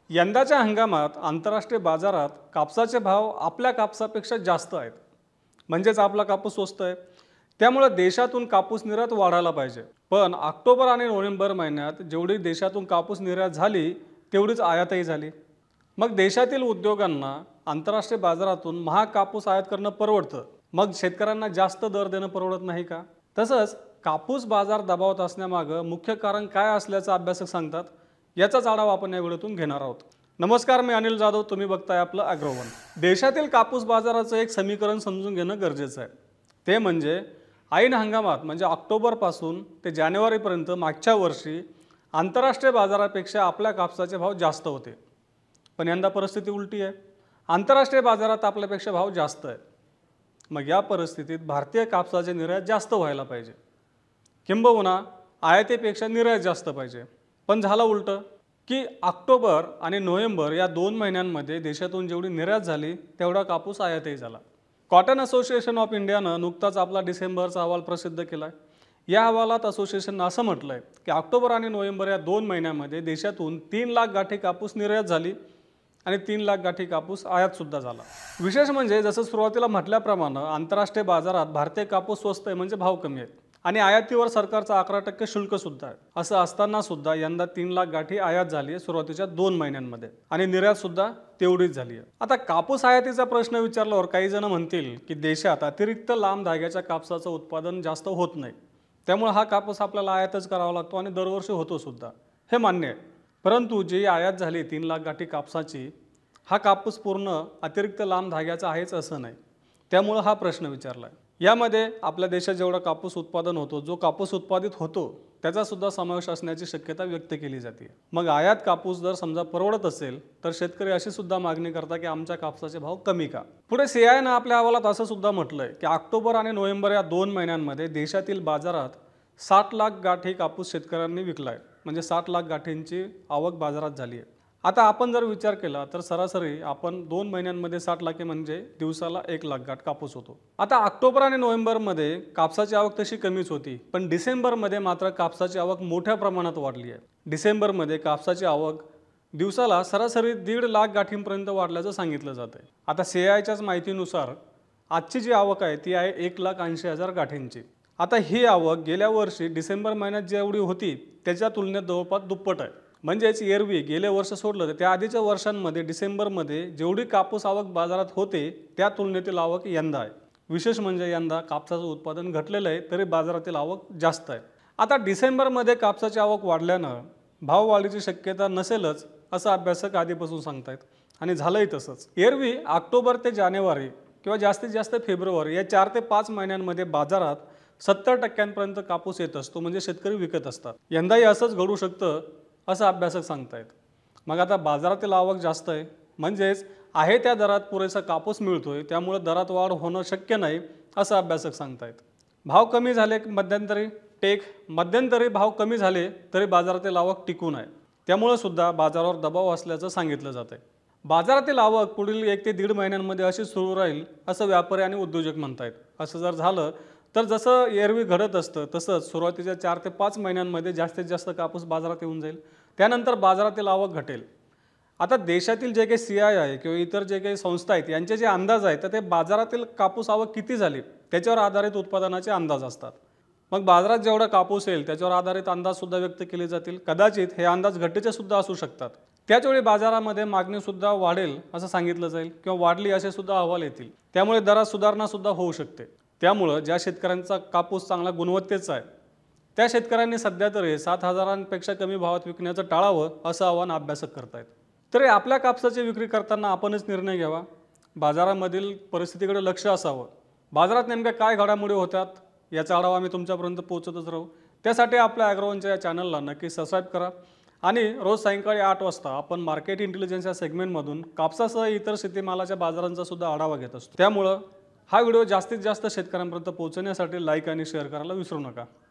यंदाच्या हंगामात आंतरराष्ट्रीय बाजारात कापसाचे भाव आपल्या कापसापेक्षा जास्त आहेत. म्हणजेच आपला कापूस स्वस्त आहे. त्यामुळे देशातून कापूस निर्यात वाढायला पाहिजे. पण ऑक्टोबर आणि नोव्हेंबर महिन्यात जेवढी देशातून कापूस निर्यात झाली तेवढीच आयातही झाली. मग देशातील उद्योगांना आंतरराष्ट्रीय बाजारातून महाग कापूस आयात करणं परवडतं. मग शेतकऱ्यांना जास्त दर देणं परवडत नाही का? तसंच कापूस बाजार दबावात असण्यामागं मुख्य कारण काय असल्याचं अभ्यासक सांगतात. याचाच आढावा आपण या व्हिडिओतून घेणार आहोत. नमस्कार, मी अनिल जाधव. तुम्ही बघताय आपलं ॲग्रोवन. देशातील कापूस बाजाराचं एक समीकरण समजून घेणं गरजेचं आहे. ते म्हणजे ऐन हंगामात म्हणजे ऑक्टोबरपासून ते जानेवारीपर्यंत मागच्या वर्षी आंतरराष्ट्रीय बाजारापेक्षा आपल्या कापसाचे भाव जास्त होते. पण यंदा परिस्थिती उलटी आहे. आंतरराष्ट्रीय बाजारात आपल्यापेक्षा भाव जास्त आहे. मग या परिस्थितीत भारतीय कापसाचे निर्यात जास्त व्हायला पाहिजे, किंबहुना आयातीपेक्षा निर्यात जास्त पाहिजे. पण झालं उलटं की ऑक्टोबर आणि नोव्हेंबर या 2 महिन्यांमध्ये देशातून जेवढी निर्यात झाली तेवढा कापूस आयातही झाला. कॉटन असोसिएशन ऑफ इंडियानं नुकताच आपला डिसेंबरचा अहवाल प्रसिद्ध केला आहे. या अहवालात असोसिएशननं असं म्हटलं आहे की ऑक्टोबर आणि नोव्हेंबर या 2 महिन्यांमध्ये देशातून 3 लाख गाठी कापूस निर्यात झाली आणि 3 लाख गाठी कापूस आयातसुद्धा झाला. विशेष म्हणजे जसं सुरुवातीला म्हटल्याप्रमाणे आंतरराष्ट्रीय बाजारात भारतीय कापूस स्वस्त आहे म्हणजे भाव कमी आहेत आणि आयातीवर सरकारचं 11% शुल्कसुद्धा आहे. असं असताना सुद्धा यंदा 3 लाख गाठी आयात झाली आहे सुरुवातीच्या 2 महिन्यांमध्ये आणि निर्यातसुद्धा तेवढीच झाली आहे. आता कापूस आयातीचा प्रश्न विचारल्यावर काही जण म्हणतील की देशात अतिरिक्त लांब धाग्याच्या कापसाचं उत्पादन जास्त होत नाही, त्यामुळे हा कापूस आपल्याला आयातच करावा लागतो आणि दरवर्षी होतो सुद्धा. हे मान्य आहे. परंतु जी आयात झाली 3 लाख गाठी कापसाची, हा कापूस पूर्ण अतिरिक्त लांब धाग्याचा आहेच असं नाही. त्यामुळं हा प्रश्न विचारला आहे. यामध्ये आपल्या देशात जेवढा कापूस उत्पादन होतो, जो कापूस उत्पादित होतो त्याचासुद्धा समावेश असण्याची शक्यता व्यक्त केली जाते. मग आयात कापूस जर समजा परवडत असेल तर शेतकरी अशी सुद्धा मागणी करतात की आमच्या कापसाचे भाव कमी का? पुढे सीआयनं आपल्या अहवालात असं सुद्धा म्हटलंय की ऑक्टोबर आणि नोव्हेंबर या 2 महिन्यांमध्ये देशातील बाजारात 60 लाख गाठी कापूस शेतकऱ्यांनी विकलाय. म्हणजे 60 लाख गाठींची आवक बाजारात झाली आहे. आता आपण जर विचार केला तर सरासरी आपण 2 महिन्यांमध्ये 60 लाख म्हणजे दिवसाला 1 लाख गाठ कापूस होतो. आता ऑक्टोबर आणि नोव्हेंबरमध्ये कापसाची आवक तशी कमीच होती, पण डिसेंबरमध्ये मात्र कापसाची आवक मोठ्या प्रमाणात वाढली आहे. डिसेंबरमध्ये कापसाची आवक दिवसाला सरासरी 1.5 लाख गाठींपर्यंत वाढल्याचं सांगितलं जात आहे. आता सीआयच्याच माहितीनुसार आजची जी आवक आहे ती आहे 1,80,000 गाठींची. आता ही आवक गेल्या वर्षी डिसेंबर महिन्यात जेवढी होती त्याच्या तुलनेत जवळपास दुप्पट आहे. म्हणजेच एरवी गेले वर्ष सोडलं तर त्या आधीच्या वर्षांमध्ये डिसेंबरमध्ये जेवढी कापूस आवक बाजारात होते त्या तुलनेतील आवक यंदा आहे. विशेष म्हणजे यंदा कापसाचं उत्पादन घटलेलं आहे तरी बाजारातील आवक जास्त आहे. आता डिसेंबरमध्ये कापसाची आवक वाढल्यानं भाववाढीची शक्यता नसेलच असं अभ्यासक आधीपासून सांगतायत आणि झालंही तसंच. एरवी ऑक्टोबर ते जानेवारी किंवा जास्तीत जास्त फेब्रुवारी या 4 ते 5 महिन्यांमध्ये बाजारात 70% कापूस येत असतो, म्हणजे शेतकरी विकत असतात. यंदाही असंच घडू शकतं असं अभ्यासक सांगतायत. मग आता बाजारातील आवक जास्त आहे म्हणजेच आहे त्या दरात पुरेसा कापूस मिळतोय, त्यामुळे दरात वाढ होणं शक्य नाही असं अभ्यासक सांगतायत. भाव कमी झाले मध्यंतरी भाव कमी झाले तरी बाजारातील आवक टिकून आहे, त्यामुळे सुद्धा बाजारावर दबाव असल्याचं सांगितलं जात आहे. बाजारातील आवक पुढील 1 ते 1.5 महिन्यांमध्ये अशी सुरू राहील असं व्यापारी आणि उद्योजक म्हणतायत. असं जर झालं तर जसं एरवी घडत असतं तसंच सुरुवातीच्या 4 ते 5 महिन्यांमध्ये जास्तीत जास्त कापूस बाजारात येऊन जाईल, त्यानंतर बाजारातील आवक घटेल. आता देशातील जे काही सीआय आहे किंवा इतर जे काही संस्था आहेत यांचे जे अंदाज आहेत तर ते बाजारातील कापूस आवक किती झाली त्याच्यावर आधारित उत्पादनाचे अंदाज असतात. मग बाजारात जेवढा कापूस येईल त्याच्यावर आधारित अंदाजसुद्धा व्यक्त केले जातील. कदाचित हे अंदाज घटीचे सुद्धा असू शकतात. त्याचवेळी बाजारामध्ये मागणीसुद्धा वाढेल असं सांगितलं जाईल किंवा वाढली असे सुद्धा अहवाल येतील. त्यामुळे दरात सुधारणासुद्धा होऊ शकते. त्यामुळं ज्या शेतकऱ्यांचा कापूस चांगला गुणवत्तेचा आहे त्या शेतकऱ्यांनी सध्या तरी 7,000पेक्षा कमी भावात विकण्याचं टाळावं असं आवाहन अभ्यासक करतायत. तरी आपल्या कापसाची विक्री करताना आपणच निर्णय घ्यावा. बाजारामधील परिस्थितीकडे लक्ष असावं. बाजारात नेमक्या काय घडामोडी होतात याचा आढावा आम्ही तुमच्यापर्यंत पोहोचतच राहू. त्यासाठी आपल्या ॲग्रोवनच्या या चॅनलला नक्की सबस्क्राईब करा आणि रोज सायंकाळी 8 वाजता आपण मार्केट इंटेलिजन्स या सेगमेंटमधून कापसासह इतर शेतीमालाच्या बाजारांचा सुद्धा आढावा घेत असतो. त्यामुळं हा व्हिडिओ जास्तीत जास्त शेतकऱ्यांपर्यंत पोहोचण्यासाठी लाईक आणि शेअर करायला विसरू नका.